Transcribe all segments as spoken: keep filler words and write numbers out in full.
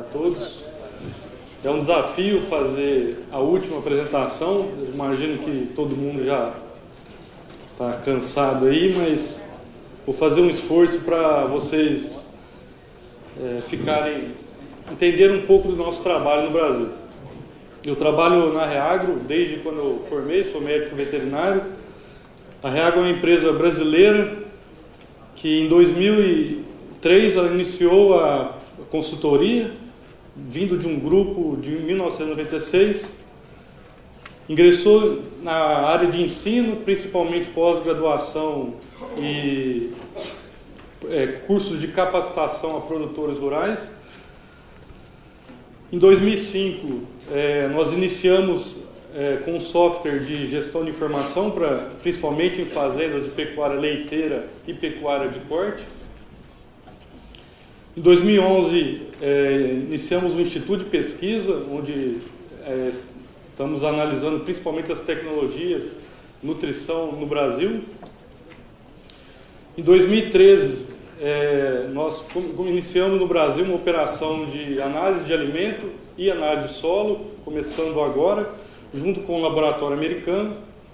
todos. É um desafio fazer a última apresentação. Eu imagino que todo mundo já está cansado aí, mas vou fazer um esforço para vocês é, ficarem, entender um pouco do nosso trabalho no Brasil. Eu trabalho na Reagro desde quando eu formei, sou médico veterinário. A Reagro é uma empresa brasileira que em dois mil e três ela iniciou a consultoria, vindo de um grupo de mil novecentos e noventa e seis. Ingressou na área de ensino, principalmente pós-graduação e é, cursos de capacitação a produtores rurais. Em dois mil e cinco, é, nós iniciamos é, com um software de gestão de informação, pra, principalmente em fazendas de pecuária leiteira e pecuária de corte. Em dois mil e onze, é, iniciamos um instituto de pesquisa, onde é, estamos analisando principalmente as tecnologias, nutrição no Brasil. Em dois mil e treze, é, nós iniciamos no Brasil uma operação de análise de alimento e análise de solo, começando agora, junto com o laboratório americano.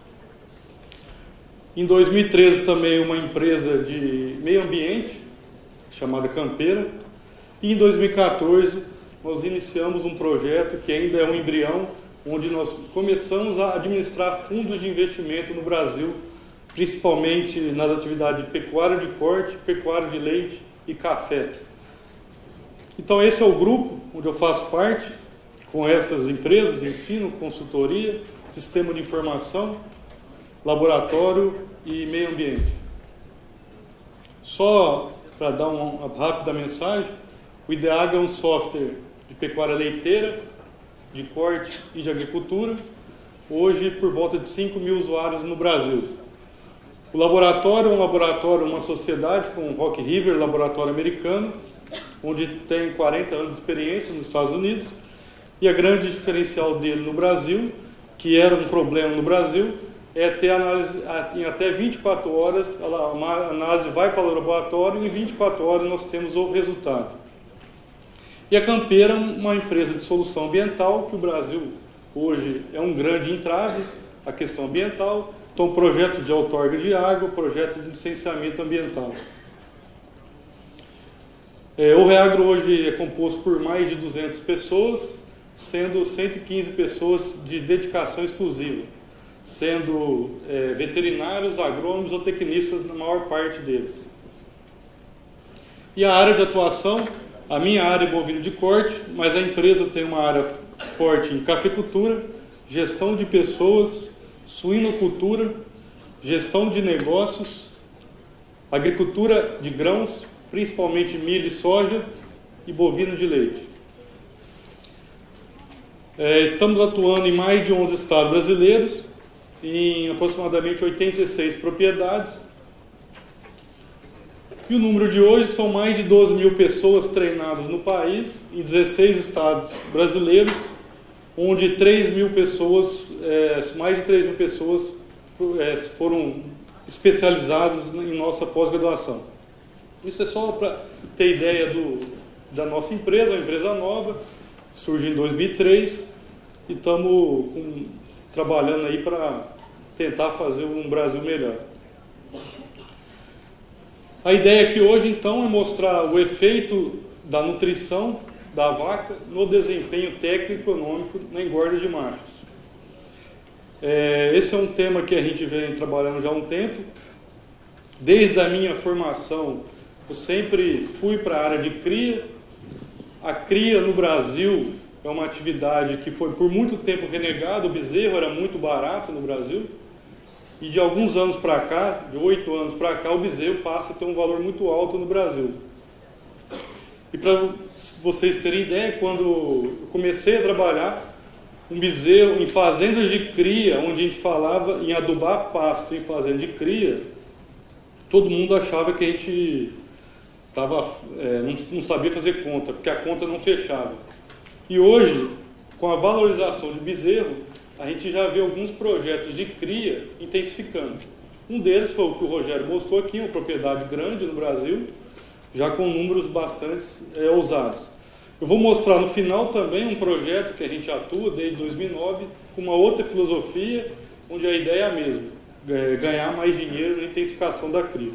Em dois mil e treze também uma empresa de meio ambiente, chamada Campeira. E em dois mil e quatorze nós iniciamos um projeto que ainda é um embrião, onde nós começamos a administrar fundos de investimento no Brasil, principalmente nas atividades de pecuária de corte, pecuária de leite e café. Então esse é o grupo onde eu faço parte, com essas empresas, ensino, consultoria, sistema de informação, laboratório e meio ambiente. Só para dar uma rápida mensagem, o IDEAG é um software de pecuária leiteira, de corte e de agricultura, hoje por volta de cinco mil usuários no Brasil. O laboratório é um laboratório, uma sociedade com o Rock River, laboratório americano, onde tem quarenta anos de experiência nos Estados Unidos, e a grande diferencial dele no Brasil, que era um problema no Brasil, é ter análise em até vinte e quatro horas, a análise vai para o laboratório e em vinte e quatro horas nós temos o resultado. E a Campeira é uma empresa de solução ambiental, que o Brasil hoje é um grande entrave, a questão ambiental, então projetos de outorga de água, projetos de licenciamento ambiental. É, o Reagro hoje é composto por mais de duzentas pessoas, sendo cento e quinze pessoas de dedicação exclusiva, sendo é, veterinários, agrônomos ou tecnistas na maior parte deles. E a área de atuação, a minha área é bovino de corte, mas a empresa tem uma área forte em cafeicultura, gestão de pessoas, suinocultura, gestão de negócios, agricultura de grãos, principalmente milho e soja, e bovino de leite. É, estamos atuando em mais de onze estados brasileiros, em aproximadamente oitenta e seis propriedades. E o número de hoje são mais de doze mil pessoas treinadas no país, em dezesseis estados brasileiros, onde três mil pessoas, é, mais de três mil pessoas é, foram especializadas em nossa pós-graduação. Isso é só para ter ideia do, da nossa empresa, uma empresa nova, surgiu em dois mil e três, e estamos trabalhando aí para tentar fazer um Brasil melhor. A ideia aqui hoje, então, é mostrar o efeito da nutrição da vaca no desempenho técnico e econômico na engorda de machos. É, esse é um tema que a gente vem trabalhando já há um tempo. Desde a minha formação, eu sempre fui para a área de cria. A cria no Brasil é uma atividade que foi por muito tempo renegada. O bezerro era muito barato no Brasil. E de alguns anos para cá, de oito anos para cá, o bezerro passa a ter um valor muito alto no Brasil. E para vocês terem ideia, quando eu comecei a trabalhar um bezerro em fazendas de cria, onde a gente falava em adubar pasto em fazenda de cria, todo mundo achava que a gente tava, é, não, não sabia fazer conta, porque a conta não fechava. E hoje, com a valorização de bezerro, a gente já vê alguns projetos de cria intensificando. Um deles foi o que o Rogério mostrou aqui, uma propriedade grande no Brasil, já com números bastante é, ousados. Eu vou mostrar no final também um projeto que a gente atua desde dois mil e nove, com uma outra filosofia, onde a ideia é a mesma, é ganhar mais dinheiro na intensificação da cria.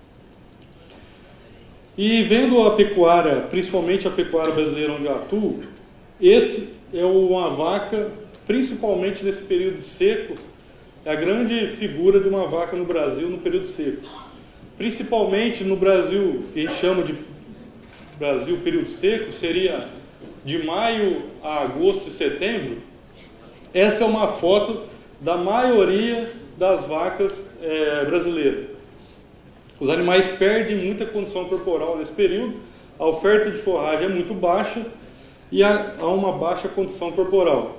E vendo a pecuária, principalmente a pecuária brasileira onde eu atuo, esse é uma vaca, principalmente nesse período seco, é a grande figura de uma vaca no Brasil no período seco. Principalmente no Brasil, que a gente chama de Brasil período seco, seria de maio a agosto e setembro. Essa é uma foto da maioria das vacas é, brasileiras. Os animais perdem muita condição corporal nesse período, a oferta de forragem é muito baixa e há, há uma baixa condição corporal.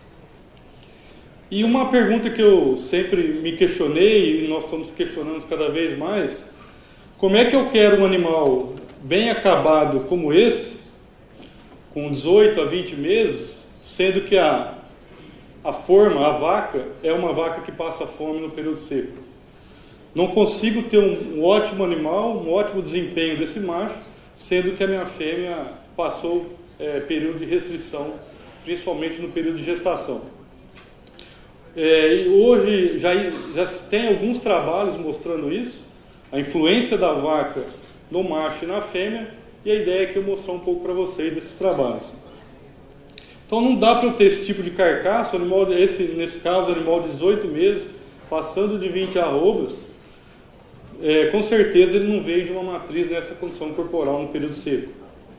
E uma pergunta que eu sempre me questionei, e nós estamos questionando cada vez mais, como é que eu quero um animal bem acabado como esse, com dezoito a vinte meses, sendo que a, a forma, a vaca, é uma vaca que passa fome no período seco. Não consigo ter um, um ótimo animal, um ótimo desempenho desse macho, sendo que a minha fêmea passou é, período de restrição, principalmente no período de gestação. É, e hoje já, já tem alguns trabalhos mostrando isso, a influência da vaca no macho e na fêmea, e a ideia é que eu mostrar um pouco para vocês desses trabalhos. Então não dá para eu ter esse tipo de carcaça, o animal, esse, nesse caso, o animal de dezoito meses, passando de vinte arrobas, é, com certeza ele não veio de uma matriz nessa condição corporal no período seco.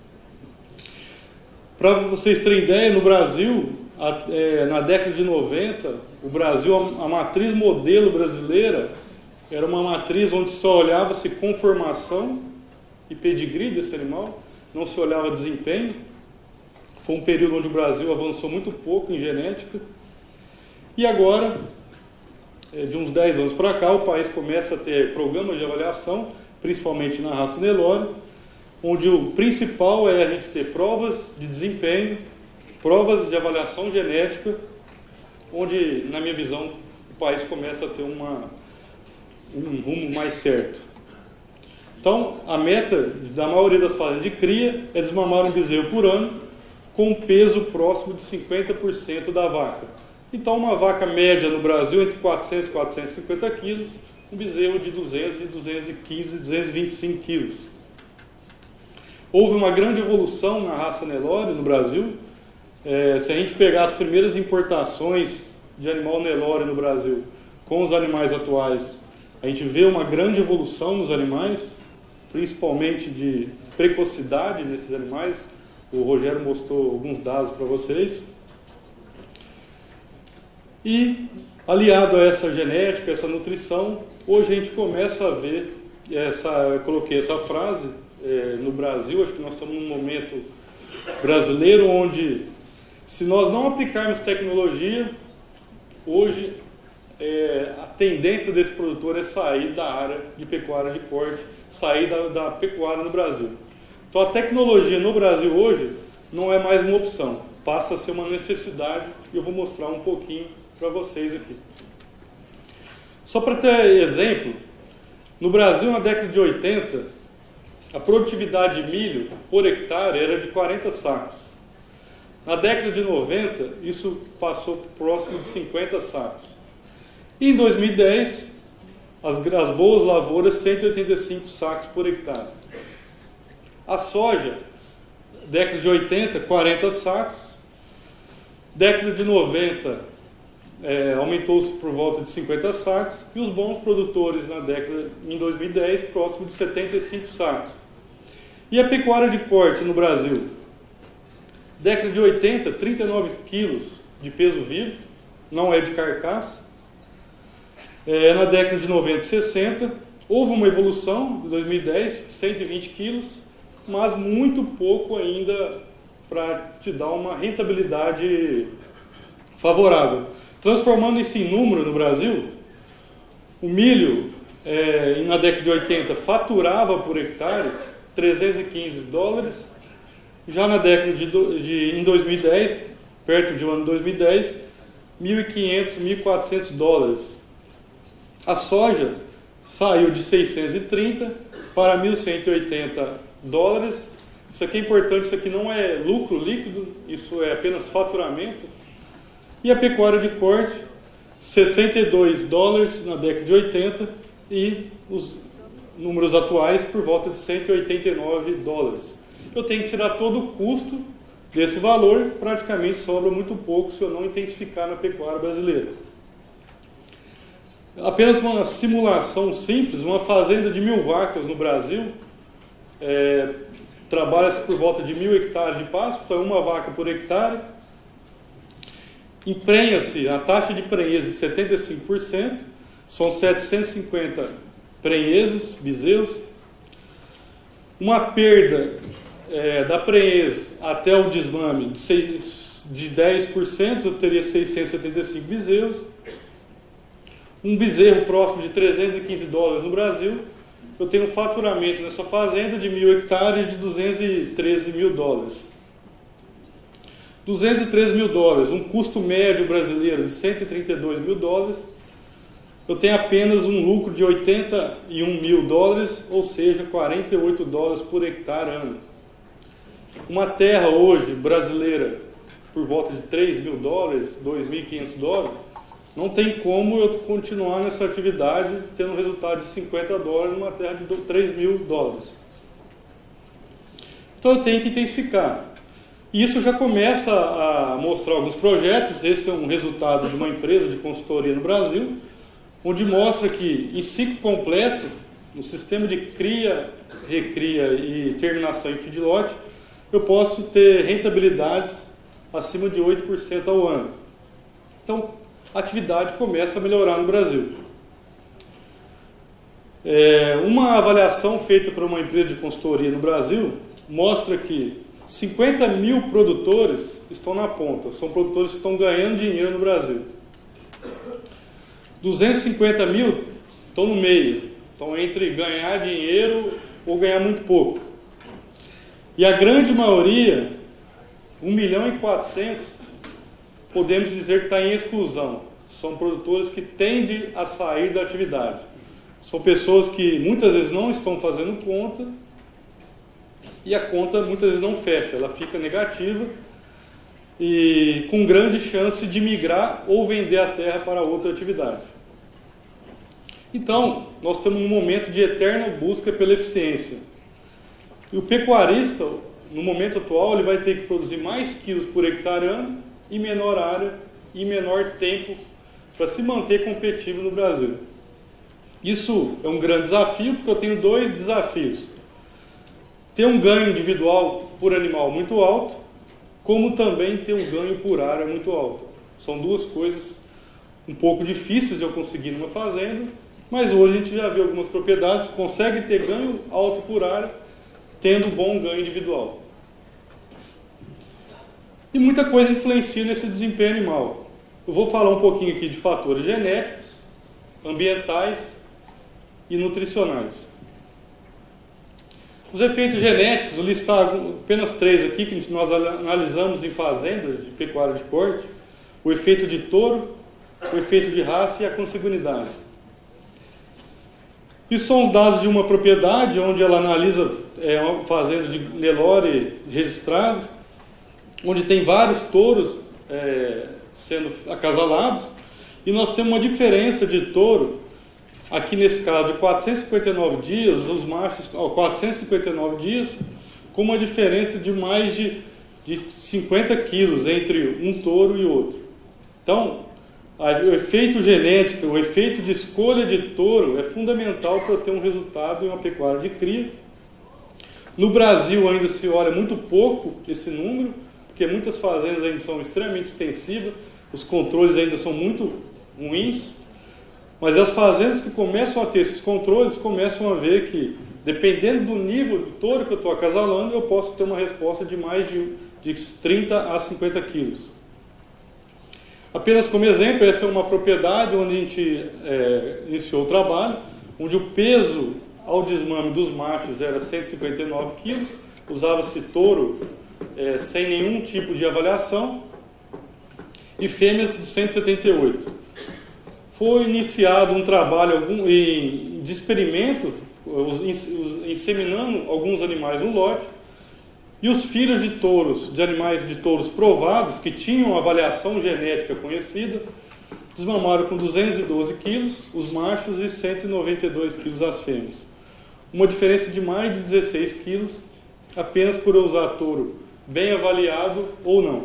Para vocês terem ideia, no Brasil, a, é, na década de noventa, o Brasil, a, a matriz modelo brasileira, era uma matriz onde só olhava-se conformação e pedigree desse animal, não se olhava desempenho. Foi um período onde o Brasil avançou muito pouco em genética. E agora, de uns dez anos para cá, o país começa a ter programas de avaliação, principalmente na raça Nelore, onde o principal é a gente ter provas de desempenho, provas de avaliação genética, onde, na minha visão, o país começa a ter uma, um rumo mais certo. Então, a meta da maioria das fazendas de cria é desmamar um bezerro por ano com um peso próximo de cinquenta por cento da vaca. Então, uma vaca média no Brasil entre quatrocentos e quatrocentos e cinquenta quilos, um bezerro de duzentos, duzentos e quinze, duzentos e vinte e cinco quilos. Houve uma grande evolução na raça Nelore no Brasil. É, se a gente pegar as primeiras importações de animal Nelore no Brasil com os animais atuais, a gente vê uma grande evolução nos animais, principalmente de precocidade nesses animais. O Rogério mostrou alguns dados para vocês. E, aliado a essa genética, essa nutrição, hoje a gente começa a ver, essa, eu coloquei essa frase, é, no Brasil, acho que nós estamos num momento brasileiro onde, se nós não aplicarmos tecnologia, hoje é, a tendência desse produtor é sair da área de pecuária de corte, sair da, da pecuária no Brasil. Então a tecnologia no Brasil hoje não é mais uma opção, passa a ser uma necessidade, e eu vou mostrar um pouquinho para vocês aqui. Só para ter exemplo, no Brasil na década de oitenta, a produtividade de milho por hectare era de quarenta sacos. Na década de noventa, isso passou próximo de cinquenta sacos. E em dois mil e dez, as, as boas lavouras, cento e oitenta e cinco sacos por hectare. A soja, década de oitenta, quarenta sacos. Década de noventa, é, aumentou-se por volta de cinquenta sacos. E os bons produtores na década, em dois mil e dez, próximo de setenta e cinco sacos. E a pecuária de corte no Brasil? Década de oitenta, trinta e nove quilos de peso vivo, não é de carcaça. É, na década de noventa e sessenta, houve uma evolução, de dois mil e dez, cento e vinte quilos, mas muito pouco ainda para te dar uma rentabilidade favorável. Transformando isso em número no Brasil, o milho, é, na década de oitenta, faturava por hectare trezentos e quinze dólares, já na década de, de em dois mil e dez, perto de ano dois mil e dez, mil e quinhentos, mil e quatrocentos dólares. A soja saiu de seiscentos e trinta para mil cento e oitenta dólares, Isso aqui é importante, isso aqui não é lucro líquido, isso é apenas faturamento. E a pecuária de corte, sessenta e dois dólares na década de oitenta e os números atuais por volta de cento e oitenta e nove dólares. Eu tenho que tirar todo o custo desse valor, praticamente sobra muito pouco se eu não intensificar na pecuária brasileira. Apenas uma simulação simples, uma fazenda de mil vacas no Brasil, é, trabalha-se por volta de mil hectares de pasto, então uma vaca por hectare, emprenha-se a taxa de prenhez de setenta e cinco por cento, são setecentos e cinquenta prenhezes, bezerros, uma perda é, da prenhez até o desmame de, seis, de dez por cento, eu teria seiscentos e setenta e cinco bezerros, um bezerro próximo de trezentos e quinze dólares no Brasil, eu tenho um faturamento nessa fazenda de mil hectares de duzentos e treze mil dólares. duzentos e treze mil dólares, um custo médio brasileiro de cento e trinta e dois mil dólares, eu tenho apenas um lucro de oitenta e um mil dólares, ou seja, quarenta e oito dólares por hectare ano. Uma terra hoje brasileira por volta de três mil dólares, dois mil e quinhentos dólares, não tem como eu continuar nessa atividade tendo um resultado de cinquenta dólares numa terra de três mil dólares. Então eu tenho que intensificar. E isso já começa a mostrar alguns projetos. Esse é um resultado de uma empresa de consultoria no Brasil, onde mostra que em ciclo completo, no sistema de cria, recria e terminação em feedlot, eu posso ter rentabilidades acima de oito por cento ao ano. Então, a atividade começa a melhorar no Brasil. É, uma avaliação feita por uma empresa de consultoria no Brasil mostra que cinquenta mil produtores estão na ponta, são produtores que estão ganhando dinheiro no Brasil. duzentos e cinquenta mil estão no meio, estão entre ganhar dinheiro ou ganhar muito pouco. E a grande maioria, um milhão e quatrocentos, podemos dizer que está em exclusão. São produtores que tendem a sair da atividade. São pessoas que muitas vezes não estão fazendo conta e a conta muitas vezes não fecha, ela fica negativa e com grande chance de migrar ou vender a terra para outra atividade. Então, nós temos um momento de eterna busca pela eficiência. E o pecuarista, no momento atual, ele vai ter que produzir mais quilos por hectare ano e menor área e menor tempo para se manter competitivo no Brasil. Isso é um grande desafio, porque eu tenho dois desafios. Ter um ganho individual por animal muito alto, como também ter um ganho por área muito alto. São duas coisas um pouco difíceis de eu conseguir numa fazenda, mas hoje a gente já vê algumas propriedades que conseguem ter ganho alto por área, tendo bom ganho individual. E muita coisa influencia nesse desempenho animal. Eu vou falar um pouquinho aqui de fatores genéticos, ambientais e nutricionais. Os efeitos genéticos, eu listar apenas três aqui, que nós analisamos em fazendas de pecuária de corte: o efeito de touro, o efeito de raça e a consanguinidade. Isso são os dados de uma propriedade, onde ela analisa é, uma fazenda de Nelore registrado, onde tem vários touros é, sendo acasalados, e nós temos uma diferença de touro, aqui nesse caso de quatrocentos e cinquenta e nove dias, os machos ó, quatrocentos e cinquenta e nove dias, com uma diferença de mais de, de cinquenta quilos entre um touro e outro. Então, a, o efeito genético, o efeito de escolha de touro é fundamental para ter um resultado em uma pecuária de cria. No Brasil ainda se olha muito pouco esse número, porque muitas fazendas ainda são extremamente extensivas, os controles ainda são muito ruins, mas as fazendas que começam a ter esses controles começam a ver que, dependendo do nível do touro que eu estou acasalando, eu posso ter uma resposta de mais de, de trinta a cinquenta quilos. Apenas como exemplo, essa é uma propriedade onde a gente é, iniciou o trabalho, onde o peso ao desmame dos machos era cento e cinquenta e nove quilos, usava-se touro É, sem nenhum tipo de avaliação, e fêmeas de cento e setenta e oito. Foi iniciado um trabalho algum, em, de experimento, os, os, inseminando alguns animais no lote, E os filhos de touros, de animais de touros provados, que tinham avaliação genética conhecida, desmamaram com duzentos e doze quilos os machos e cento e noventa e dois quilos as fêmeas. Uma diferença de mais de dezesseis quilos, apenas por usar touro bem avaliado ou não.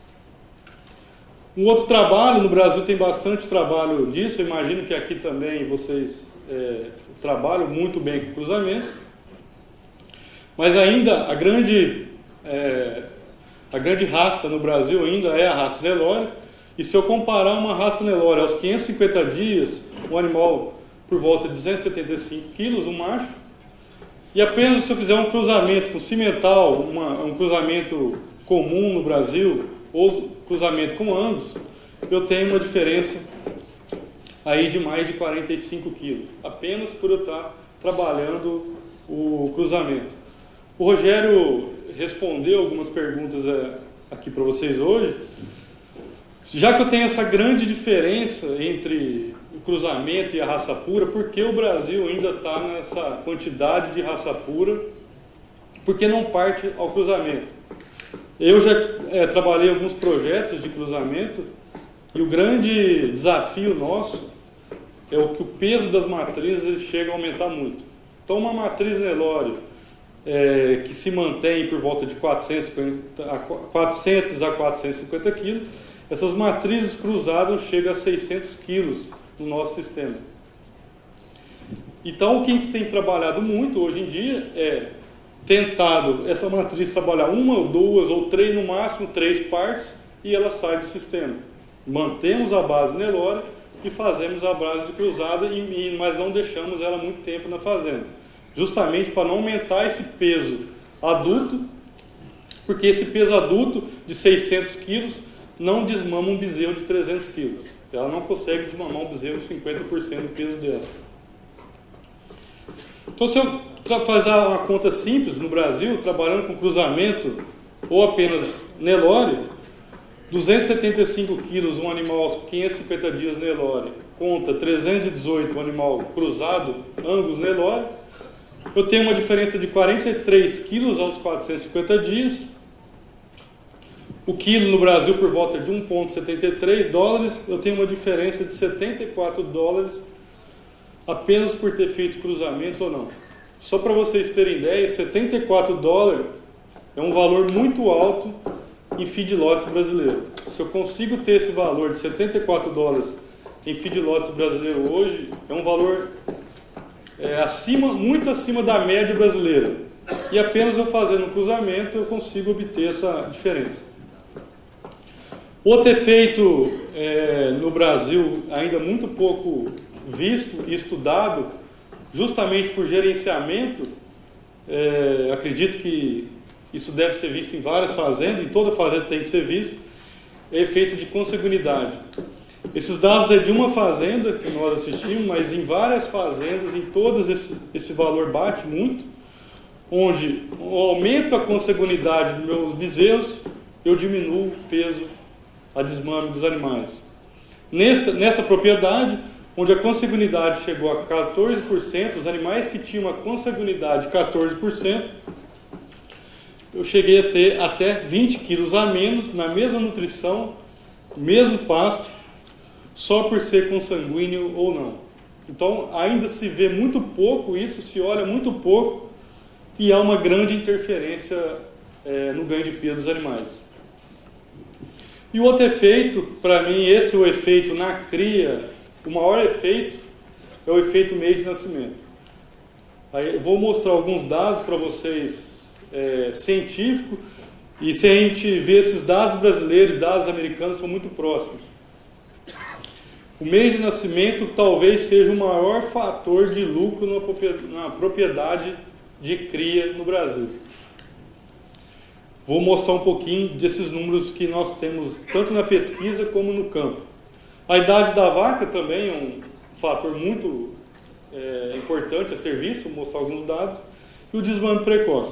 Um outro trabalho, no Brasil tem bastante trabalho disso, eu imagino que aqui também vocês é, trabalham muito bem com cruzamento, mas ainda a grande, é, a grande raça no Brasil ainda é a raça Nelore, e se eu comparar uma raça Nelore aos quinhentos e cinquenta dias, um animal por volta de duzentos e setenta e cinco quilos, um macho, e apenas se eu fizer um cruzamento com cimental, uma, um cruzamento comum no Brasil, ou cruzamento com Angus, eu tenho uma diferença aí de mais de quarenta e cinco quilos, apenas por eu estar trabalhando o cruzamento. O Rogério respondeu algumas perguntas é, aqui para vocês hoje. Já que eu tenho essa grande diferença entre o cruzamento e a raça pura, por que o Brasil ainda está nessa quantidade de raça pura? Por que não parte ao cruzamento? Eu já é, trabalhei alguns projetos de cruzamento e o grande desafio nosso é o que o peso das matrizes chega a aumentar muito. Então, uma matriz Nelore é, que se mantém por volta de quatrocentos a quatrocentos e cinquenta quilos, essas matrizes cruzadas chegam a seiscentos quilos no nosso sistema. Então, o que a gente tem trabalhado muito hoje em dia é tentado essa matriz trabalhar uma ou duas ou três, no máximo três partes, e ela sai do sistema. Mantemos a base Nelore e fazemos a base cruzada, e, mas não deixamos ela muito tempo na fazenda. Justamente para não aumentar esse peso adulto, porque esse peso adulto de seiscentos quilos não desmama um bezerro de trezentos quilos. Ela não consegue desmamar um bezerro de cinquenta por cento do peso dela. Então, se eu fazer uma conta simples, no Brasil, trabalhando com cruzamento ou apenas Nelore, duzentos e setenta e cinco quilos um animal aos quinhentos e cinquenta dias Nelore, conta trezentos e dezoito um animal cruzado Angus Nelore, eu tenho uma diferença de quarenta e três quilos aos quatrocentos e cinquenta dias. O quilo no Brasil por volta de um vírgula setenta e três dólares, eu tenho uma diferença de setenta e quatro dólares apenas por ter feito cruzamento ou não. Só para vocês terem ideia, setenta e quatro dólares é um valor muito alto em feedlots brasileiros. Se eu consigo ter esse valor de setenta e quatro dólares em feedlots brasileiro hoje, é um valor é, acima, muito acima da média brasileira. E apenas eu fazendo um cruzamento eu consigo obter essa diferença. Outro efeito é, no Brasil, ainda muito pouco visto e estudado, justamente por gerenciamento, é, acredito que isso deve ser visto em várias fazendas, em toda fazenda tem que ser visto, é efeito de consanguinidade. Esses dados é de uma fazenda que nós assistimos, mas em várias fazendas, em todas esse, esse valor bate muito, onde eu aumento a consanguinidade dos meus bezerros, eu diminuo o peso a desmame dos animais. Nessa, nessa propriedade, onde a consanguinidade chegou a quatorze por cento, os animais que tinham uma consanguinidade de quatorze por cento, eu cheguei a ter até vinte quilos a menos, na mesma nutrição, mesmo pasto, só por ser consanguíneo ou não. Então, ainda se vê muito pouco isso, se olha muito pouco, e há uma grande interferência é, no ganho de peso dos animais. E o outro efeito, para mim, esse é o efeito na cria, o maior efeito é o efeito meio de nascimento. Aí eu vou mostrar alguns dados para vocês, é, científicos, e se a gente vê esses dados brasileiros e dados americanos são muito próximos. O meio de nascimento talvez seja o maior fator de lucro na propriedade de cria no Brasil. Vou mostrar um pouquinho desses números que nós temos tanto na pesquisa como no campo. A idade da vaca também é um fator muito é, importante a ser visto, vou mostrar alguns dados. E o desmame precoce.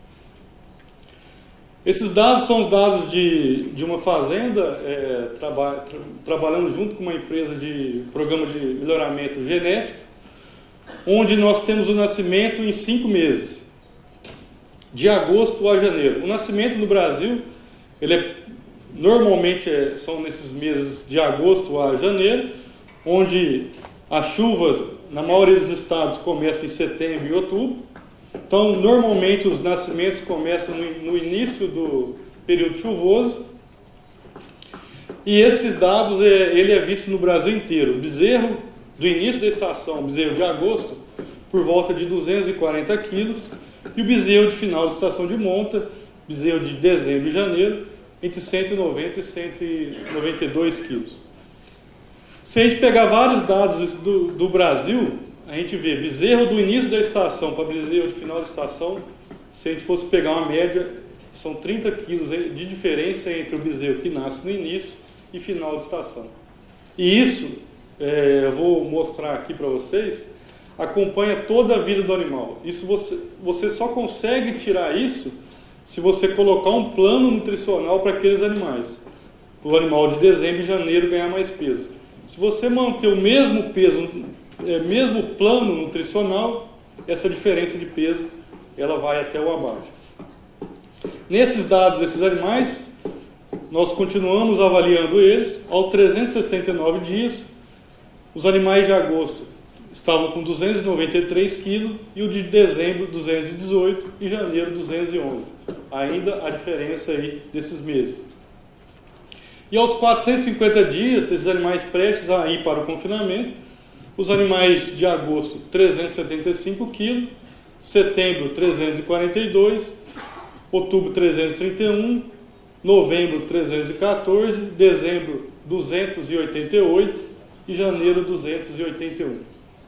Esses dados são os dados de, de uma fazenda é, traba, tra, trabalhando junto com uma empresa de programa de melhoramento genético, onde nós temos o nascimento em cinco meses. de agosto a janeiro. O nascimento no Brasil, ele é, normalmente é, são nesses meses de agosto a janeiro, onde a chuva, na maioria dos estados, começa em setembro e outubro. Então, normalmente, os nascimentos começam no, no início do período chuvoso. E esses dados, é, ele é visto no Brasil inteiro. O bezerro do início da estação, o bezerro de agosto, por volta de duzentos e quarenta quilos. E o bezerro de final da estação de monta, bezerro de dezembro e janeiro, entre cento e noventa e cento e noventa e dois quilos. Se a gente pegar vários dados do, do Brasil, a gente vê bezerro do início da estação para bezerro de final da estação, se a gente fosse pegar uma média, são trinta quilos de diferença entre o bezerro que nasce no início e final da estação. E isso, é, eu vou mostrar aqui para vocês, acompanha toda a vida do animal. Isso você, você só consegue tirar isso se você colocar um plano nutricional para aqueles animais. O animal de dezembro e janeiro ganhar mais peso. Se você manter o mesmo peso, é, mesmo plano nutricional, essa diferença de peso ela vai até o abate. Nesses dados desses animais, nós continuamos avaliando eles. Aos trezentos e sessenta e nove dias, os animais de agosto estavam com duzentos e noventa e três quilos e o de dezembro duzentos e dezoito e janeiro duzentos e onze. Ainda a diferença aí desses meses. E aos quatrocentos e cinquenta dias, esses animais prestes a ir para o confinamento, os animais de agosto trezentos e setenta e cinco quilos, setembro trezentos e quarenta e dois, outubro trezentos e trinta e um, novembro trezentos e quatorze, dezembro duzentos e oitenta e oito e janeiro duzentos e oitenta e um.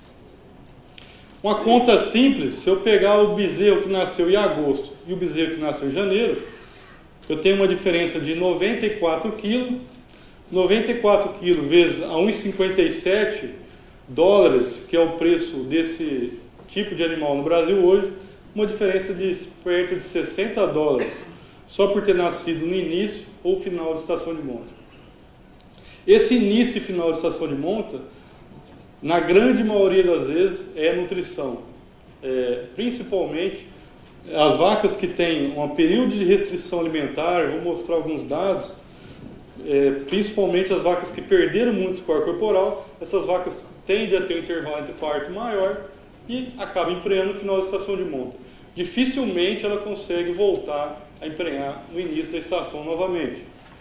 Uma conta simples, se eu pegar o bezerro que nasceu em agosto e o bezerro que nasceu em janeiro, eu tenho uma diferença de noventa e quatro quilos, noventa e quatro quilos vezes a um vírgula cinquenta e sete dólares, que é o preço desse tipo de animal no Brasil hoje, uma diferença de perto de sessenta dólares, só por ter nascido no início ou final de estação de monta. Esse início e final de estação de monta, na grande maioria das vezes, é nutrição. É, principalmente as vacas que têm um período de restrição alimentar, vou mostrar alguns dados, é, principalmente as vacas que perderam muito score corporal, essas vacas tendem a ter um intervalo de parto maior e acabam emprenhando no final da estação de monta. Dificilmente ela consegue voltar a emprenhar no início da estação novamente.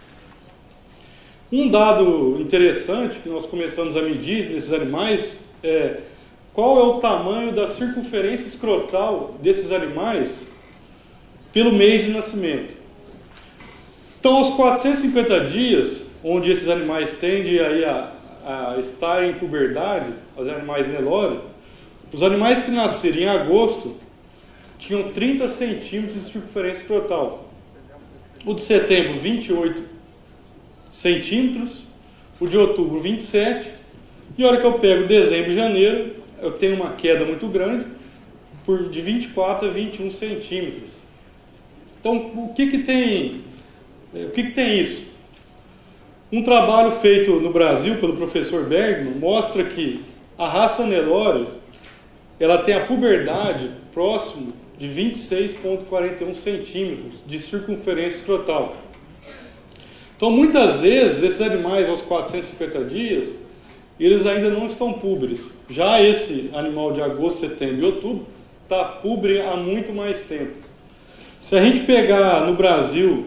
Um dado interessante que nós começamos a medir nesses animais é qual é o tamanho da circunferência escrotal desses animais pelo mês de nascimento. Então, aos quatrocentos e cinquenta dias, onde esses animais tendem aí a, a estar em puberdade, os animais Nelore, os animais que nasceram em agosto tinham trinta centímetros de circunferência escrotal. O de setembro, vinte e oito centímetros. O de outubro, vinte e sete. E a hora que eu pego dezembro e janeiro, eu tenho uma queda muito grande, por, de vinte e quatro a vinte e um centímetros. Então, o que que tem, o que que tem isso? Um trabalho feito no Brasil pelo professor Bergman mostra que a raça Nelore, ela tem a puberdade próximo de vinte e seis vírgula quarenta e um centímetros de circunferência escrotal. Então, muitas vezes, esses animais aos quatrocentos e cinquenta dias, eles ainda não estão púberes. Já esse animal de agosto, setembro e outubro está púbere há muito mais tempo. Se a gente pegar no Brasil,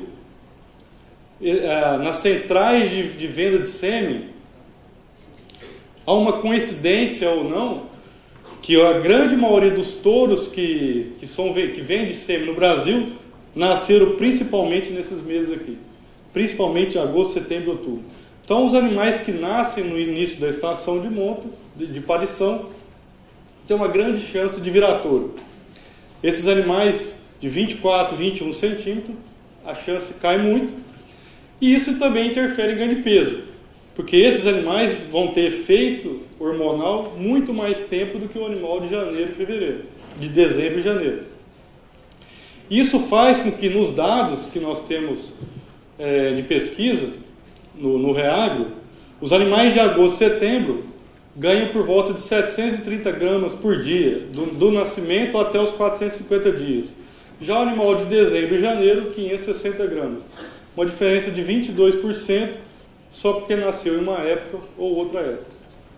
nas centrais de, de venda de sêmen, há uma coincidência ou não, que a grande maioria dos touros que, que, são, que vendem sêmen no Brasil nasceram principalmente nesses meses aqui. Principalmente em agosto, setembro e outubro. Então, os animais que nascem no início da estação de monta, de, de parição, têm uma grande chance de virar touro. Esses animais de vinte e quatro, vinte e um centímetros, a chance cai muito. E isso também interfere em ganho de peso, porque esses animais vão ter efeito hormonal muito mais tempo do que o animal de janeiro e fevereiro, de dezembro e janeiro. Isso faz com que nos dados que nós temos é, de pesquisa, no, no Reagro, os animais de agosto e setembro ganham por volta de setecentos e trinta gramas por dia, do, do nascimento até os quatrocentos e cinquenta dias. Já o animal de dezembro e janeiro, quinhentos e sessenta gramas. Uma diferença de vinte e dois por cento só porque nasceu em uma época ou outra época.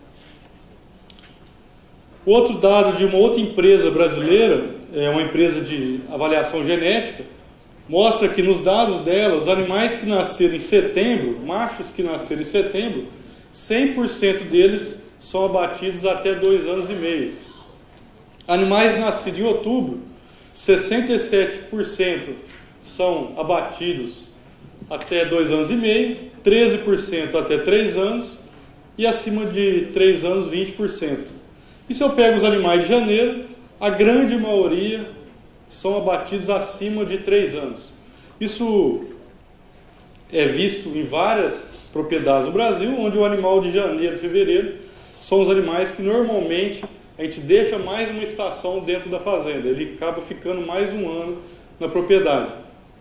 Outro dado de uma outra empresa brasileira, é uma empresa de avaliação genética, mostra que nos dados dela, os animais que nasceram em setembro, machos que nasceram em setembro, cem por cento deles são abatidos até dois anos e meio. Animais nascidos em outubro, sessenta e sete por cento são abatidos até dois anos e meio, treze por cento até três anos e acima de três anos, vinte por cento. E se eu pego os animais de janeiro, a grande maioria são abatidos acima de três anos. Isso é visto em várias propriedades no Brasil, onde o animal de janeiro e fevereiro são os animais que normalmente a gente deixa mais uma estação dentro da fazenda. Ele acaba ficando mais um ano na propriedade.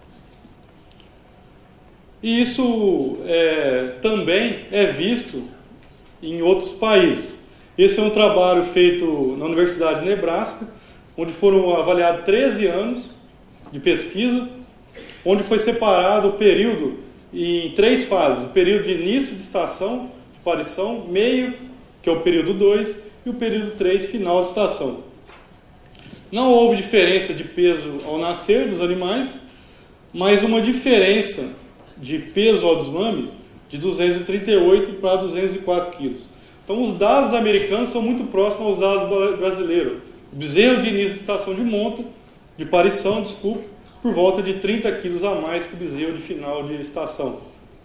E isso é, também é visto em outros países. Esse é um trabalho feito na Universidade de Nebraska, onde foram avaliados treze anos de pesquisa, onde foi separado o período em três fases: o período de início de estação, de parição, meio, que é o período dois, e o período três, final de estação. Não houve diferença de peso ao nascer dos animais, mas uma diferença de peso ao desmame de duzentos e trinta e oito para duzentos e quatro quilos. Então os dados americanos são muito próximos aos dados brasileiros. O bezerro de início de estação de monta, de parição, desculpa, por volta de trinta quilos a mais que o bezerro de final de estação.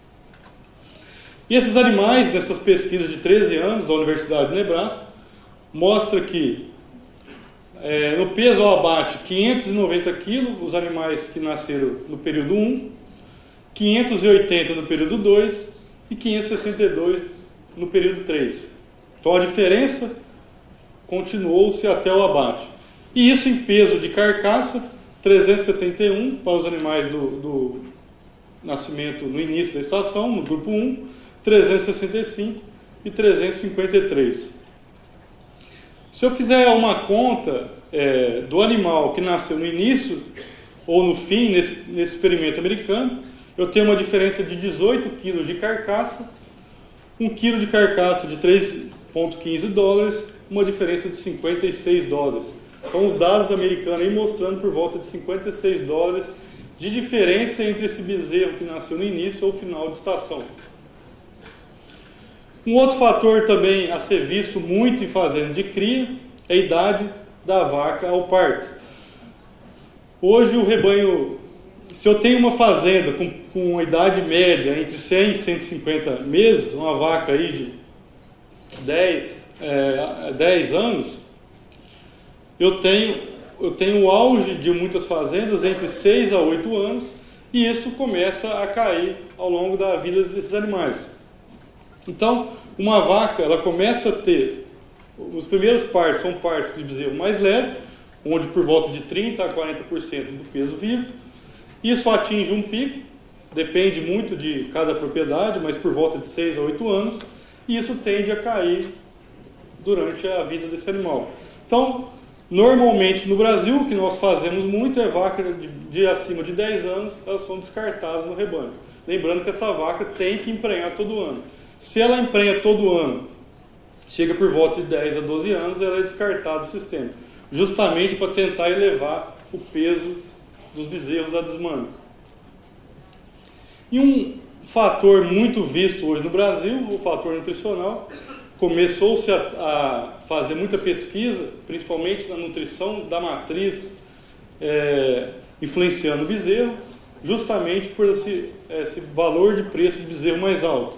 E esses animais, dessas pesquisas de treze anos da Universidade de Nebraska, mostra que é, no peso ao abate, quinhentos e noventa quilos, os animais que nasceram no período um, quinhentos e oitenta no período dois e quinhentos e sessenta e dois no período três. Então a diferença continuou-se até o abate. E isso em peso de carcaça, trezentos e setenta e um para os animais do, do nascimento no início da estação, no grupo um, trezentos e sessenta e cinco e trezentos e cinquenta e três. Se eu fizer uma conta é, do animal que nasceu no início ou no fim, nesse, nesse experimento americano, eu tenho uma diferença de dezoito quilos de carcaça, um quilo de carcaça de três vírgula quinze dólares, uma diferença de cinquenta e seis dólares. Então os dados americanos aí mostrando por volta de cinquenta e seis dólares de diferença entre esse bezerro que nasceu no início ou final de estação. Um outro fator também a ser visto muito em fazenda de cria é a idade da vaca ao parto. Hoje o rebanho, se eu tenho uma fazenda com, com uma idade média entre cem e cento e cinquenta meses, uma vaca aí de dez, é, dez anos, eu tenho, eu tenho o auge de muitas fazendas entre seis a oito anos, e isso começa a cair ao longo da vida desses animais. Então, uma vaca, ela começa a ter, os primeiros partos são partos de bezerro mais leve, onde por volta de trinta a quarenta por cento do peso vivo. Isso atinge um pico, depende muito de cada propriedade, mas por volta de seis a oito anos, e isso tende a cair durante a vida desse animal. Então, normalmente no Brasil, o que nós fazemos muito é vaca de, de acima de dez anos, elas são descartadas no rebanho. Lembrando que essa vaca tem que emprenhar todo ano. Se ela emprenha todo ano, chega por volta de dez a doze anos, ela é descartada do sistema, justamente para tentar elevar o peso dos bezerros a desmame. E um fator muito visto hoje no Brasil, o fator nutricional, começou-se a, a fazer muita pesquisa, principalmente na nutrição da matriz, é, influenciando o bezerro, justamente por esse, esse valor de preço do bezerro mais alto.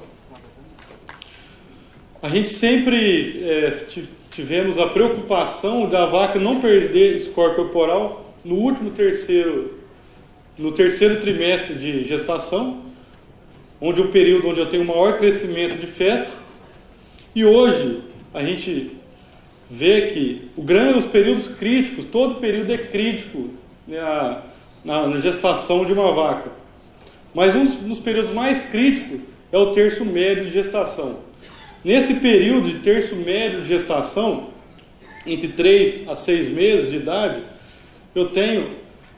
A gente sempre é, tivemos a preocupação da vaca não perder score corporal no último terceiro, no terceiro trimestre de gestação, onde é o período onde eu tenho maior crescimento de feto. E hoje a gente vê que o grande, os períodos críticos, todo período é crítico, né, na, na gestação de uma vaca. Mas um dos períodos mais críticos é o terço médio de gestação. Nesse período de terço médio de gestação, entre três a seis meses de idade, eu tenho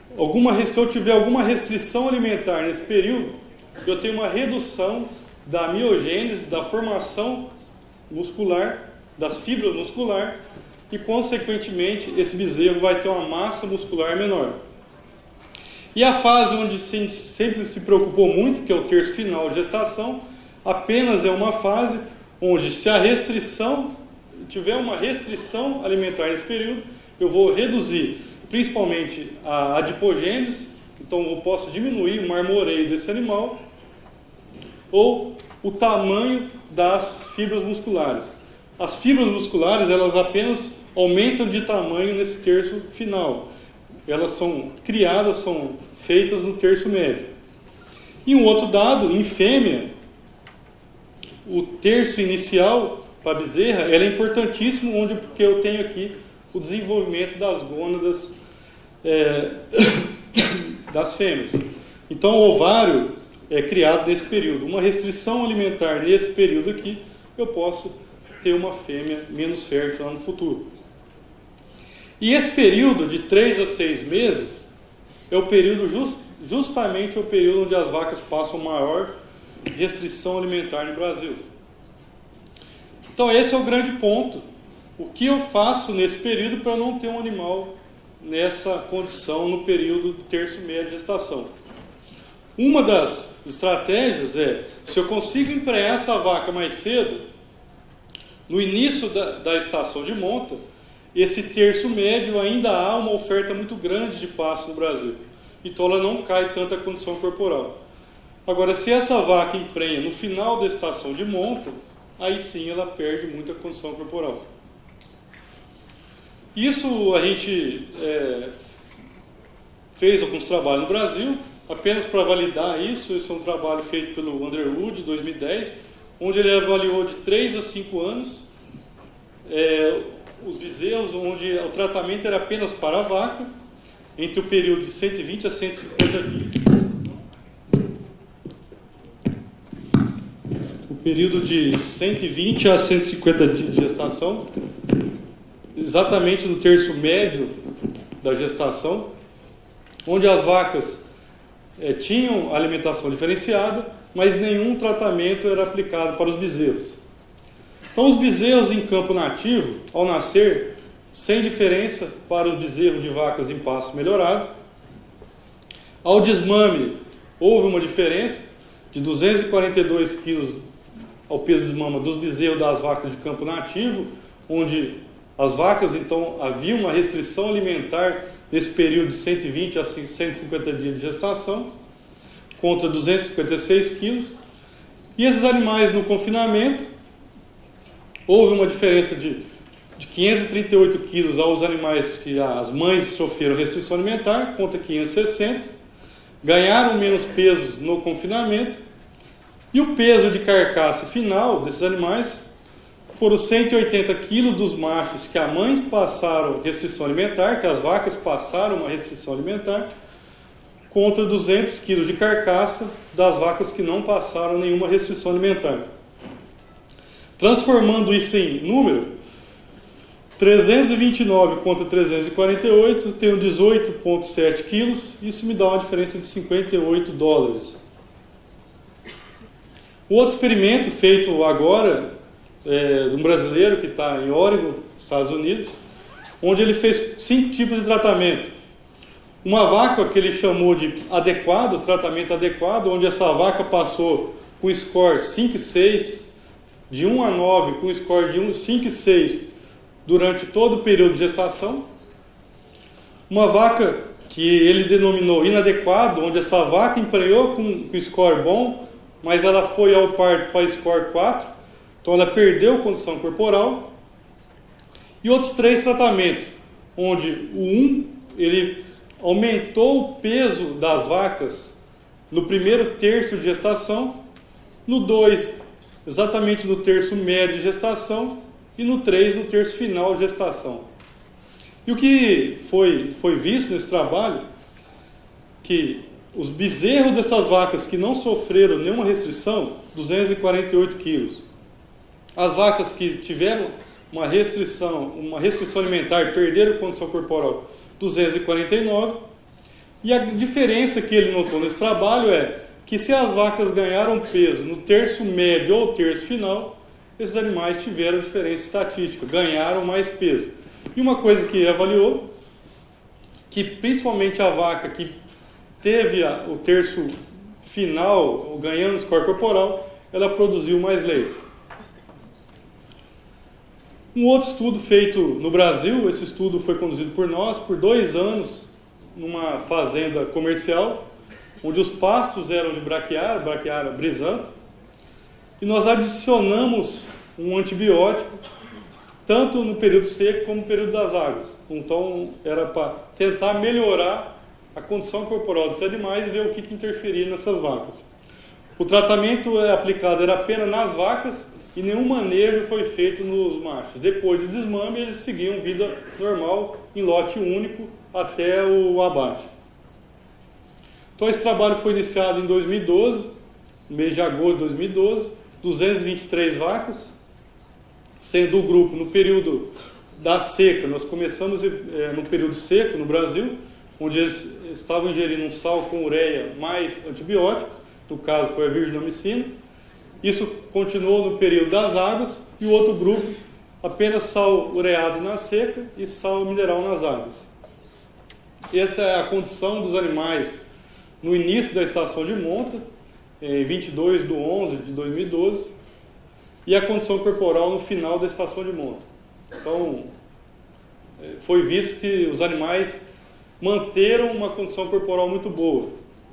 alguma, se eu tiver alguma restrição alimentar nesse período, eu tenho uma redução da miogênese, da formação muscular, das fibras musculares, e, consequentemente, esse bezerro vai ter uma massa muscular menor. E a fase onde se, sempre se preocupou muito, que é o terço final de gestação, apenas é uma fase onde, se a restrição, tiver uma restrição alimentar nesse período, eu vou reduzir principalmente a adipogênese, então eu posso diminuir o marmoreio desse animal, ou o tamanho das fibras musculares. As fibras musculares, elas apenas aumentam de tamanho nesse terço final. Elas são criadas, são feitas no terço médio. E um outro dado, em fêmea, o terço inicial para a bezerra, ela é importantíssimo, onde, porque eu tenho aqui o desenvolvimento das gônadas é, das fêmeas. Então, o ovário é criado nesse período. Uma restrição alimentar nesse período aqui, eu posso ter uma fêmea menos fértil lá no futuro. E esse período de três a seis meses é o período just, justamente o período onde as vacas passam maior restrição alimentar no Brasil. Então esse é o grande ponto. O que eu faço nesse período para não ter um animal nessa condição no período do terço médio de gestação? Uma das estratégias é, se eu consigo emprenhar essa vaca mais cedo, no início da, da estação de monta, esse terço médio ainda há uma oferta muito grande de pasto no Brasil. Então ela não cai tanta condição corporal. Agora, se essa vaca emprenha no final da estação de monta, aí sim ela perde muita condição corporal. Isso a gente é, fez alguns trabalhos no Brasil, apenas para validar isso. Esse é um trabalho feito pelo Underwood, em dois mil e dez, onde ele avaliou de três a cinco anos é, os bezerros, onde o tratamento era apenas para a vaca, entre o período de cento e vinte a cento e cinquenta dias. O período de cento e vinte a cento e cinquenta dias de gestação, exatamente no terço médio da gestação, onde as vacas é, tinham alimentação diferenciada, mas nenhum tratamento era aplicado para os bezerros. Então, os bezerros em campo nativo, ao nascer, sem diferença para os bezerros de vacas em pasto melhorado. Ao desmame, houve uma diferença de duzentos e quarenta e dois quilos ao peso de mama dos bezerros das vacas de campo nativo, onde as vacas, então, havia uma restrição alimentar nesse período de cento e vinte a cento e cinquenta dias de gestação, contra duzentos e cinquenta e seis quilos. E esses animais no confinamento, houve uma diferença de, de quinhentos e trinta e oito quilos aos animais que as mães sofreram restrição alimentar, contra quinhentos e sessenta, ganharam menos peso no confinamento, e o peso de carcaça final desses animais foram cento e oitenta quilos dos machos que a mãe passaram restrição alimentar, que as vacas passaram uma restrição alimentar, contra duzentos quilos de carcaça das vacas que não passaram nenhuma restrição alimentar. Transformando isso em número, trezentos e vinte e nove contra trezentos e quarenta e oito, eu tenho dezoito vírgula sete quilos, isso me dá uma diferença de cinquenta e oito dólares. O outro experimento feito agora, é, de um brasileiro que está em Oregon, Estados Unidos, onde ele fez cinco tipos de tratamento. Uma vaca que ele chamou de adequado, tratamento adequado, onde essa vaca passou com score cinco e seis, de um a nove, com score de cinco e seis, durante todo o período de gestação. Uma vaca que ele denominou inadequado, onde essa vaca emprenhou com, com score bom, mas ela foi ao parto para score quatro, então ela perdeu condição corporal. E outros três tratamentos, onde o um, ele aumentou o peso das vacas no primeiro terço de gestação, no dois, exatamente no terço médio de gestação, e no três, no terço final de gestação. E o que foi, foi visto nesse trabalho, que os bezerros dessas vacas que não sofreram nenhuma restrição, duzentos e quarenta e oito quilos. As vacas que tiveram uma restrição, uma restrição alimentar, perderam condição corporal, duzentos e quarenta e nove. E a diferença que ele notou nesse trabalho é que se as vacas ganharam peso no terço médio ou terço final, esses animais tiveram diferença estatística, ganharam mais peso. E uma coisa que ele avaliou, que principalmente a vaca que teve a, o terço final, ganhando score corporal, ela produziu mais leite. Um outro estudo feito no Brasil, esse estudo foi conduzido por nós por dois anos, numa fazenda comercial, onde os pastos eram de braquiária, braquiária brisanta, e nós adicionamos um antibiótico, tanto no período seco como no período das águas. Então, era para tentar melhorar a condição corporal dos animais e ver o que, que interferia nessas vacas. O tratamento aplicado era apenas nas vacas e nenhum manejo foi feito nos machos. Depois do desmame, eles seguiam vida normal, em lote único, até o abate. Então, esse trabalho foi iniciado em dois mil e doze, no mês de agosto de dois mil e doze, duzentas e vinte e três vacas, sendo o grupo no período da seca. Nós começamos é, no período seco no Brasil, onde eles estavam ingerindo um sal com ureia mais antibiótico, no caso foi a virginomicina. Isso continuou no período das águas, e o outro grupo apenas sal ureado na seca e sal mineral nas águas. Essa é a condição dos animais no início da estação de monta, em vinte e dois de onze de dois mil e doze, e a condição corporal no final da estação de monta. Então, foi visto que os animais manteram uma condição corporal muito boa.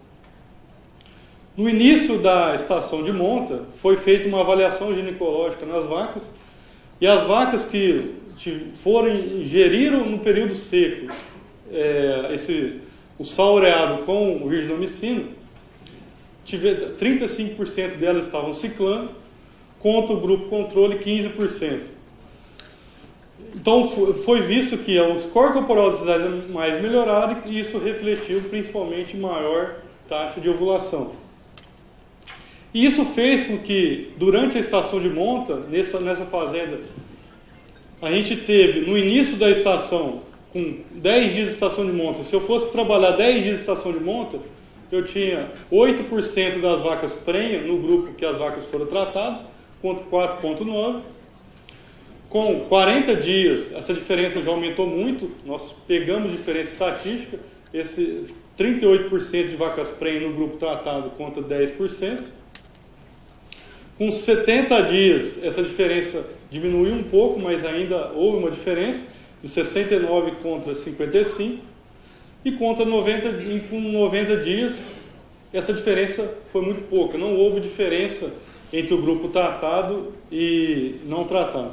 No início da estação de monta, foi feita uma avaliação ginecológica nas vacas, e as vacas que foram ingeriram no período seco é, esse, o sal ureado com o virginomicina, trinta e cinco por cento delas estavam ciclando, contra o grupo controle quinze por cento. Então foi visto que o score corporal desses animais melhoraram, e isso refletiu principalmente maior taxa de ovulação. E isso fez com que, durante a estação de monta, nessa, nessa fazenda, a gente teve, no início da estação, com dez dias de estação de monta, se eu fosse trabalhar dez dias de estação de monta, eu tinha oito por cento das vacas prenha no grupo que as vacas foram tratadas, contra quatro vírgula nove por cento. Com quarenta dias, essa diferença já aumentou muito, nós pegamos diferença estatística, esse trinta e oito por cento de vacas prenha no grupo tratado contra dez por cento. Com setenta dias, essa diferença diminuiu um pouco, mas ainda houve uma diferença, de sessenta e nove contra cinquenta e cinco. E contra noventa, com noventa dias, essa diferença foi muito pouca. Não houve diferença entre o grupo tratado e não tratado.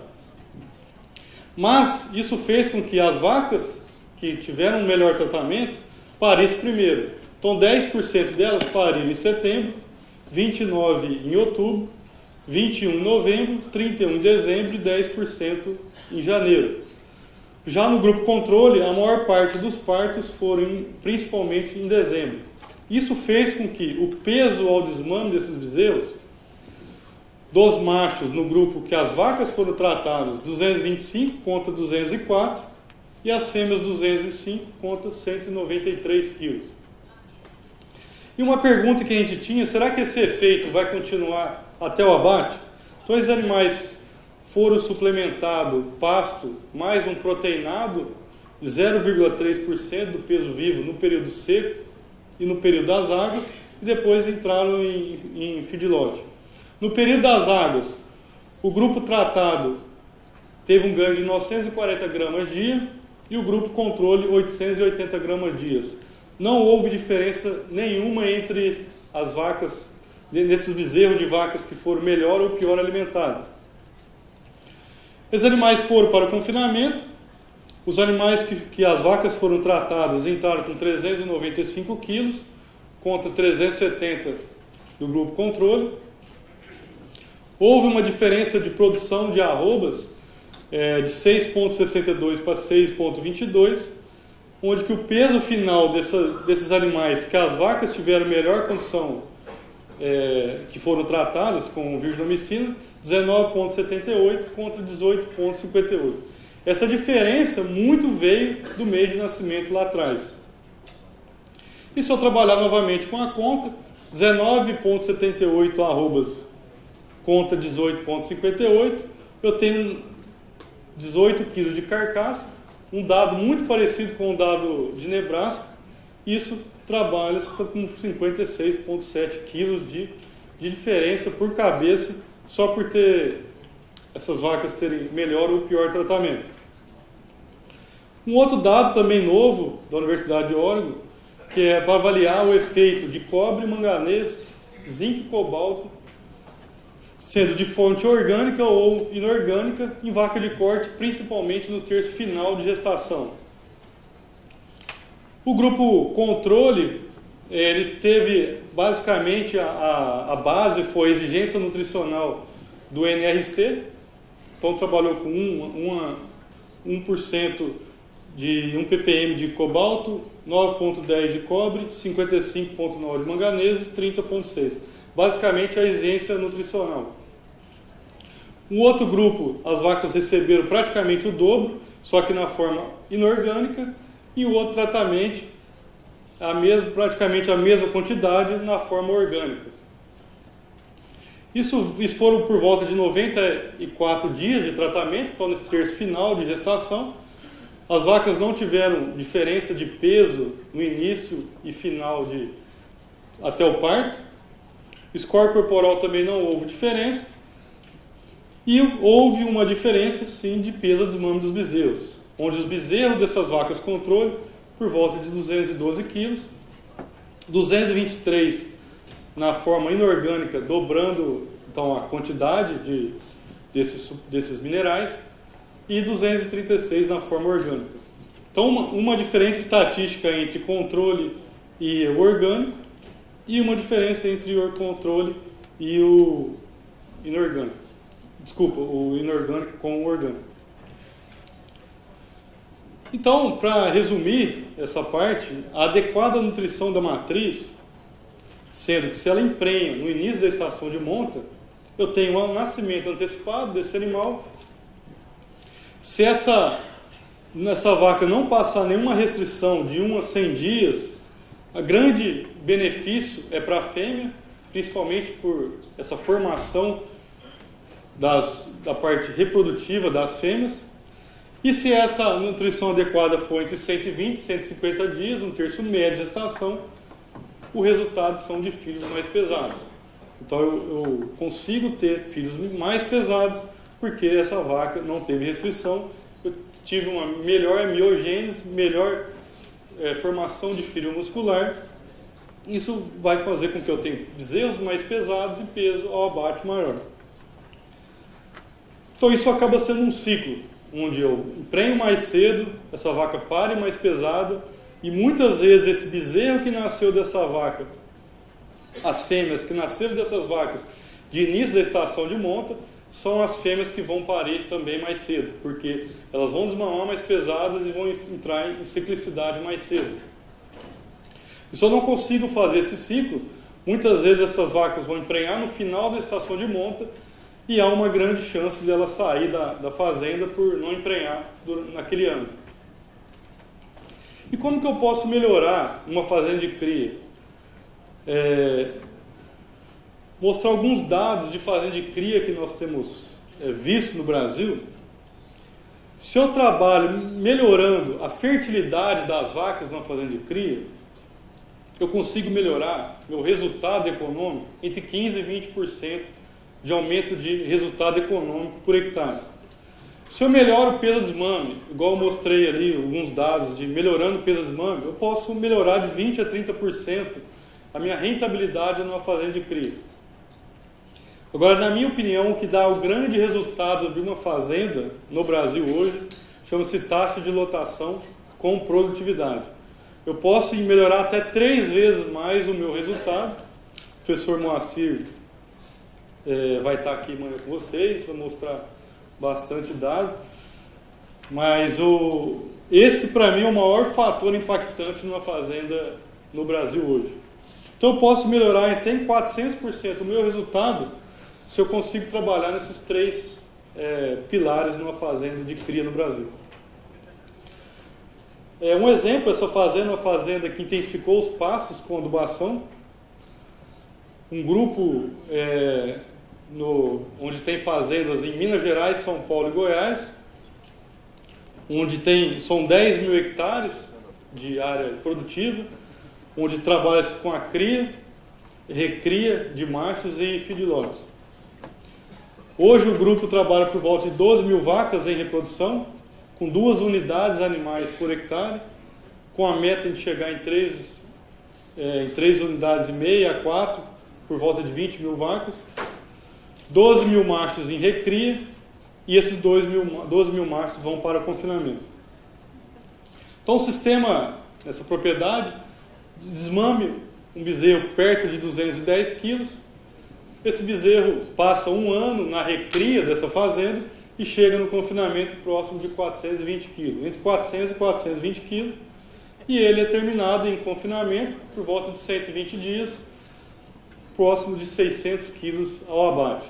Mas isso fez com que as vacas que tiveram um melhor tratamento parissem primeiro. Então, dez por cento delas pariram em setembro, vinte e nove por cento em outubro, vinte e um por cento em novembro, trinta e um por cento em dezembro e dez por cento em janeiro. Já no grupo controle, a maior parte dos partos foram em, principalmente em dezembro. Isso fez com que o peso ao desmame desses bezerros, dos machos no grupo que as vacas foram tratadas, duzentos e vinte e cinco contra duzentos e quatro, e as fêmeas duzentos e cinco contra cento e noventa e três quilos. E uma pergunta que a gente tinha, será que esse efeito vai continuar até o abate? Então, esses animais foram suplementados pasto mais um proteinado de zero vírgula três por cento do peso vivo no período seco e no período das águas, e depois entraram em, em feedlot. No período das águas, o grupo tratado teve um ganho de novecentos e quarenta gramas dia e o grupo controle oitocentos e oitenta gramas dia. Não houve diferença nenhuma entre as vacas, nesses bezerros de vacas que foram melhor ou pior alimentados. Esses animais foram para o confinamento. Os animais que, que as vacas foram tratadas entraram com trezentos e noventa e cinco quilos contra trezentos e setenta do grupo controle. Houve uma diferença de produção de arrobas é, de seis vírgula sessenta e dois para seis vírgula vinte e dois, onde que o peso final dessa, desses animais que as vacas tiveram melhor condição, é, que foram tratadas com virginomicina, dezenove vírgula setenta e oito contra dezoito vírgula cinquenta e oito. Essa diferença muito veio do mês de nascimento lá atrás. E se eu trabalhar novamente com a conta, dezenove vírgula setenta e oito arrobas, conta dezoito vírgula cinquenta e oito, eu tenho dezoito quilos de carcaça, um dado muito parecido com o dado de Nebraska. Isso trabalha com cinquenta e seis vírgula sete quilos de, de diferença por cabeça, só por ter essas vacas terem melhor ou pior tratamento. Um outro dado também novo da Universidade de Oregon, que é para avaliar o efeito de cobre, manganês, zinco e cobalto, sendo de fonte orgânica ou inorgânica, em vaca de corte, principalmente no terço final de gestação. O grupo controle, ele teve basicamente a, a, a base foi a exigência nutricional do N R C, então trabalhou com um, um por cento de um ppm de cobalto, nove vírgula dez de cobre, cinquenta e cinco vírgula nove de manganês e trinta vírgula seis. Basicamente a exigência nutricional. O outro grupo, as vacas receberam praticamente o dobro, só que na forma inorgânica, e o outro tratamento, a mesma, praticamente a mesma quantidade na forma orgânica. Isso, isso foram por volta de noventa e quatro dias de tratamento, então nesse terço final de gestação. As vacas não tiveram diferença de peso no início e final de, até o parto. Score corporal também não houve diferença. E houve uma diferença, sim, de peso dos mamos dos bezerros, onde os bezerros dessas vacas controle, por volta de duzentos e doze quilos, duzentos e vinte e três na forma inorgânica, dobrando então, a quantidade de, desses, desses minerais, e duzentos e trinta e seis na forma orgânica. Então, uma, uma diferença estatística entre controle e o orgânico, e uma diferença entre o controle e o inorgânico. Desculpa, o inorgânico com o orgânico. Então, para resumir essa parte, a adequada nutrição da matriz, sendo que se ela emprenha no início da estação de monta, eu tenho um nascimento antecipado desse animal. Se essa, essa vaca não passar nenhuma restrição de um a cem dias, o grande benefício é para a fêmea, principalmente por essa formação das, da parte reprodutiva das fêmeas. E se essa nutrição adequada for entre cento e vinte e cento e cinquenta dias, um terço médio de gestação, o resultado são de filhos mais pesados. Então eu, eu consigo ter filhos mais pesados porque essa vaca não teve restrição. Eu tive uma melhor miogênese, melhor é, formação de fibra muscular. Isso vai fazer com que eu tenha bezerros mais pesados e peso ao abate maior. Então isso acaba sendo um ciclo, onde eu emprenho mais cedo, essa vaca pare mais pesada, e muitas vezes esse bezerro que nasceu dessa vaca, as fêmeas que nasceram dessas vacas de início da estação de monta, são as fêmeas que vão parir também mais cedo, porque elas vão desmamar mais pesadas e vão entrar em ciclicidade mais cedo. E se eu não consigo fazer esse ciclo, muitas vezes essas vacas vão emprenhar no final da estação de monta, e há uma grande chance de ela sair da, da fazenda por não emprenhar naquele ano. E como que eu posso melhorar uma fazenda de cria? É, mostrar alguns dados de fazenda de cria que nós temos é, visto no Brasil. Se eu trabalho melhorando a fertilidade das vacas na fazenda de cria, eu consigo melhorar meu resultado econômico entre quinze por cento e vinte por cento de aumento de resultado econômico por hectare. Se eu melhoro o peso do desmame, igual eu mostrei ali alguns dados de melhorando o peso do desmame, eu posso melhorar de vinte a trinta por cento a minha rentabilidade numa fazenda de cria. Agora, na minha opinião, o que dá o grande resultado de uma fazenda no Brasil hoje chama-se taxa de lotação com produtividade. Eu posso melhorar até três vezes mais o meu resultado. O professor Moacir É, vai estar aqui amanhã com vocês, vai mostrar bastante dado, mas o, esse para mim é o maior fator impactante numa fazenda no Brasil hoje. Então eu posso melhorar até em quatrocentos por cento o meu resultado se eu consigo trabalhar nesses três é, pilares numa fazenda de cria no Brasil. É, um exemplo, essa fazenda é uma fazenda que intensificou os pastos com adubação. Um grupo é, no, onde tem fazendas em Minas Gerais, São Paulo e Goiás, onde tem, são dez mil hectares de área produtiva, onde trabalha-se com a cria, recria de machos e feedlots. Hoje o grupo trabalha por volta de doze mil vacas em reprodução, com duas unidades animais por hectare, com a meta de chegar em três, é, em três unidades e meia a quatro, por volta de vinte mil vacas, doze mil machos em recria, e esses doze mil machos vão para confinamento. Então o sistema, nessa propriedade, desmame um bezerro perto de duzentos e dez quilos. Esse bezerro passa um ano na recria dessa fazenda e chega no confinamento próximo de quatrocentos e vinte quilos, entre quatrocentos e quatrocentos e vinte quilos, e ele é terminado em confinamento por volta de cento e vinte dias, próximo de seiscentos quilos ao abate.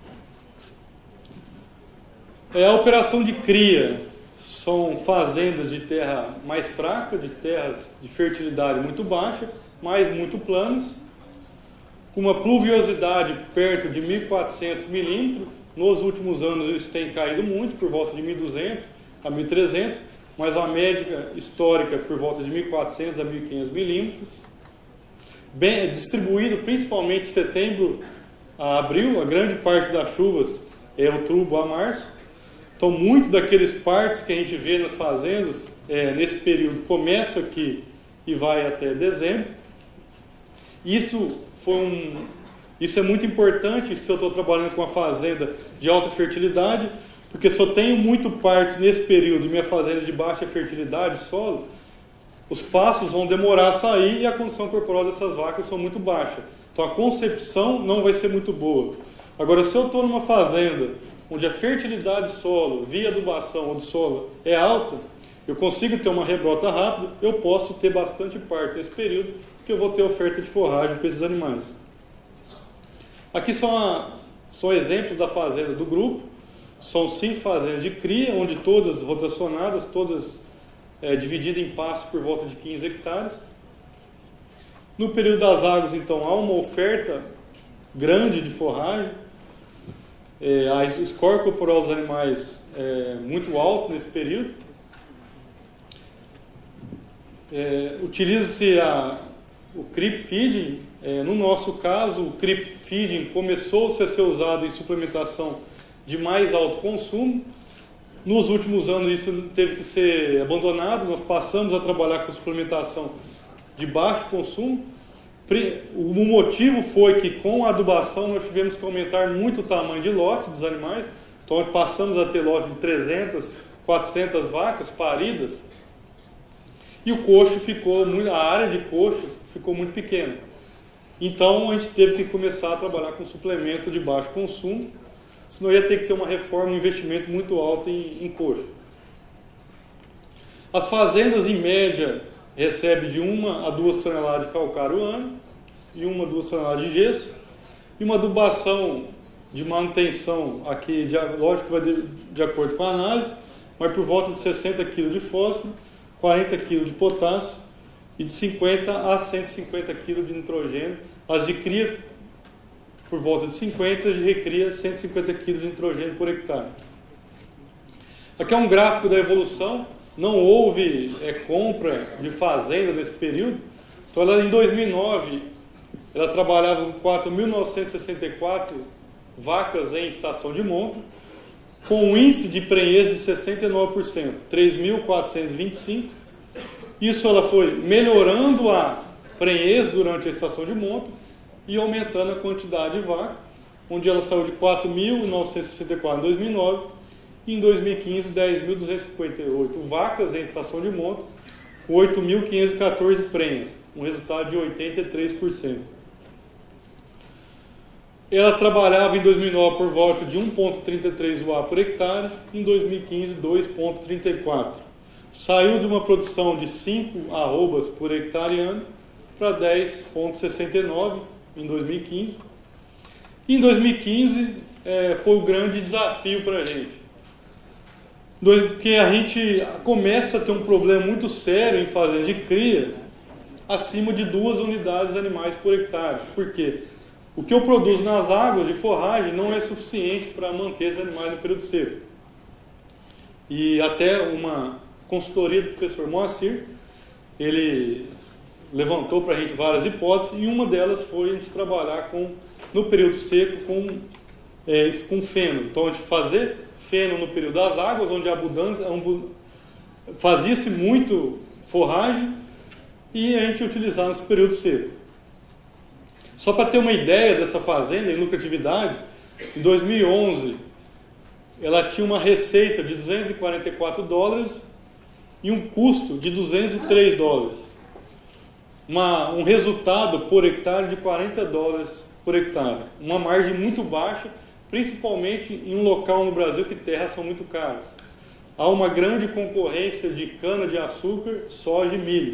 É, a operação de cria são fazendas de terra mais fraca, de terras de fertilidade muito baixa, mas muito planas, com uma pluviosidade perto de mil e quatrocentos milímetros. Nos últimos anos isso tem caído muito, por volta de mil e duzentos a mil e trezentos, mas a média histórica por volta de mil e quatrocentos a mil e quinhentos milímetros. Bem distribuído principalmente de setembro a abril, a grande parte das chuvas é outubro a março. Então, muito daqueles partos que a gente vê nas fazendas, é, nesse período, começa aqui e vai até dezembro. Isso, foi um, isso é muito importante se eu estou trabalhando com uma fazenda de alta fertilidade, porque se eu tenho muito parto nesse período e minha fazenda de baixa fertilidade, solo, os pastos vão demorar a sair e a condição corporal dessas vacas são muito baixa. Então, a concepção não vai ser muito boa. Agora, se eu estou numa fazenda onde a fertilidade solo, via adubação ou de solo, é alta, eu consigo ter uma rebrota rápida, eu posso ter bastante parto nesse período, porque eu vou ter oferta de forragem para esses animais. Aqui são, são exemplos da fazenda do grupo. São cinco fazendas de cria, onde todas rotacionadas, todas é, divididas em pastos por volta de quinze hectares. No período das águas, então, há uma oferta grande de forragem. É, o score corporal dos animais é muito alto nesse período. É, utiliza-se o creep feeding. É, no nosso caso, o creep feeding começou-se a ser usado em suplementação de mais alto consumo. Nos últimos anos isso teve que ser abandonado, nós passamos a trabalhar com suplementação de baixo consumo. O motivo foi que com a adubação nós tivemos que aumentar muito o tamanho de lote dos animais, então passamos a ter lote de trezentas, quatrocentas vacas paridas, e o coxo ficou muito, a área de coxo ficou muito pequena. Então a gente teve que começar a trabalhar com suplemento de baixo consumo, senão ia ter que ter uma reforma, um investimento muito alto em, em coxo. As fazendas, em média, recebem de uma a duas toneladas de calcário ano, e uma a duas toneladas de gesso, e uma adubação de manutenção, aqui, de, lógico que vai de, de acordo com a análise, mas por volta de sessenta quilos de fósforo, quarenta quilos de potássio, e de cinquenta a cento e cinquenta quilos de nitrogênio. As de cria, por volta de cinquenta, de recria, cento e cinquenta quilos de nitrogênio por hectare. Aqui é um gráfico da evolução. Não houve é, compra de fazenda nesse período. Então, ela, em dois mil e nove, ela trabalhava com quatro mil novecentas e sessenta e quatro vacas em estação de monta, com um índice de prenhez de sessenta e nove por cento, três mil quatrocentos e vinte e cinco. Isso ela foi melhorando a prenhez durante a estação de monta e aumentando a quantidade de vaca, onde ela saiu de quatro mil novecentos e sessenta e quatro em dois mil e nove e em dois mil e quinze dez mil duzentos e cinquenta e oito vacas em estação de monta, oito mil quinhentos e quatorze prenhas, um resultado de oitenta e três por cento. Ela trabalhava em dois mil e nove por volta de um vírgula trinta e três U A por hectare, em dois mil e quinze dois vírgula trinta e quatro. Saiu de uma produção de cinco arrobas por hectare ano para dez vírgula sessenta e nove em dois mil e quinze. E em dois mil e quinze é, foi o grande desafio para a gente. porque a gente começa a ter um problema muito sério em fazenda de cria acima de duas unidades animais por hectare. Por quê? O que eu produzo nas águas de forragem não é suficiente para manter esses animais no período seco. E até uma consultoria do professor Moacir, ele levantou para a gente várias hipóteses, e uma delas foi a gente trabalhar com, no período seco com, é, com feno. Então, a gente fazer feno no período das águas, onde a abundância, fazia-se muito forragem, e a gente utilizar nesse período seco. Só para ter uma ideia dessa fazenda em lucratividade, em dois mil e onze, ela tinha uma receita de duzentos e quarenta e quatro dólares e um custo de duzentos e três dólares. Uma, um resultado por hectare de quarenta dólares por hectare. Uma margem muito baixa, principalmente em um local no Brasil que terras são muito caras. Há uma grande concorrência de cana-de-açúcar, soja e milho.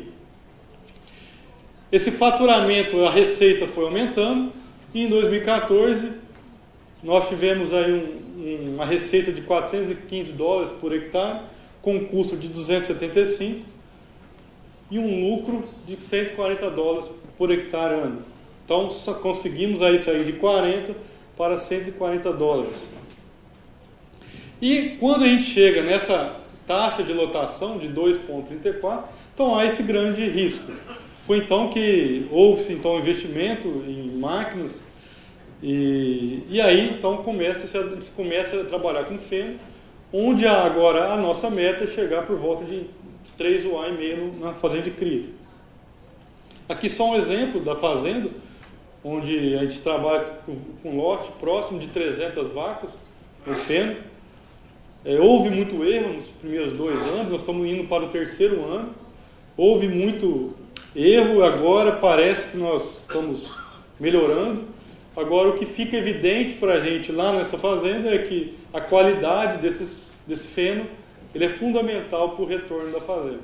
Esse faturamento, a receita foi aumentando, e em dois mil e quatorze nós tivemos aí um, uma receita de quatrocentos e quinze dólares por hectare, com um custo de duzentos e setenta e cinco e um lucro de cento e quarenta dólares por hectare ano. Então só conseguimos aí sair de quarenta para cento e quarenta dólares. E quando a gente chega nessa taxa de lotação de dois vírgula trinta e quatro, então há esse grande risco. Foi então que houve-se então investimento em máquinas, e, e aí então começa, se começa a trabalhar com feno, onde agora a nossa meta é chegar por volta de três U A e meio na fazenda de cria. Aqui só um exemplo da fazenda, onde a gente trabalha com, com lote próximo de trezentas vacas no feno. É, houve muito erro nos primeiros dois anos, nós estamos indo para o terceiro ano. Houve muito erro, agora parece que nós estamos melhorando. Agora, o que fica evidente para a gente lá nessa fazenda é que a qualidade desses, desse feno ele é fundamental para o retorno da fazenda.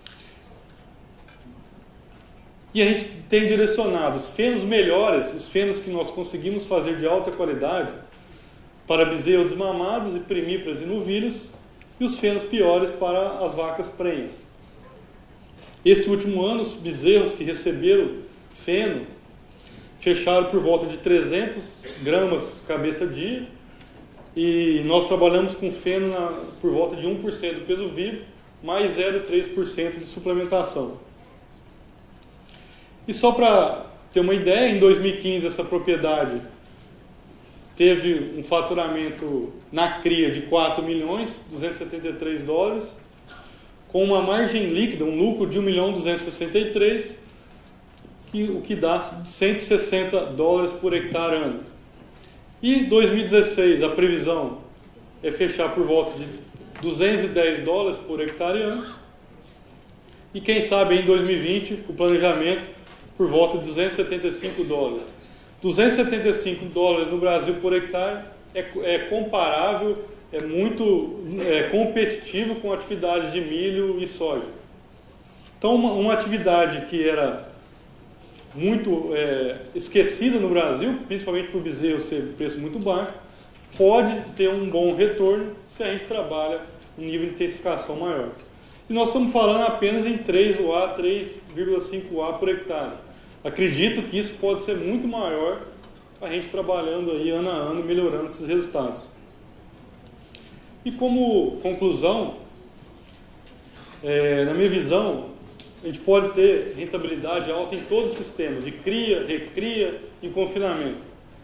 E a gente tem direcionado os fenos melhores, os fenos que nós conseguimos fazer de alta qualidade, para bezerros desmamados e primíparas e novilhos, e os fenos piores para as vacas prenhas. Esse último ano, os bezerros que receberam feno fecharam por volta de trezentas gramas cabeça dia, e nós trabalhamos com feno na, por volta de um por cento do peso vivo, mais zero vírgula três por cento de suplementação. E só para ter uma ideia, em dois mil e quinze essa propriedade teve um faturamento na cria de quatro milhões duzentos e setenta e três dólares, com uma margem líquida, um lucro de um milhão duzentos e sessenta e três, que, o que dá cento e sessenta dólares por hectare ano. E em dois mil e dezesseis a previsão é fechar por volta de duzentos e dez dólares por hectare ano. E quem sabe em dois mil e vinte o planejamento por volta de duzentos e setenta e cinco dólares. duzentos e setenta e cinco dólares no Brasil por hectare é, é comparável, é muito é, competitivo com atividades de milho e soja. Então, uma, uma atividade que era muito é, esquecida no Brasil, principalmente por bezerro ser preço muito baixo, pode ter um bom retorno se a gente trabalha um nível de intensificação maior. E nós estamos falando apenas em três U A, três vírgula cinco U A por hectare. Acredito que isso pode ser muito maior, a gente trabalhando aí ano a ano, melhorando esses resultados. E como conclusão, é, na minha visão, a gente pode ter rentabilidade alta em todos os sistemas, de cria, recria e confinamento.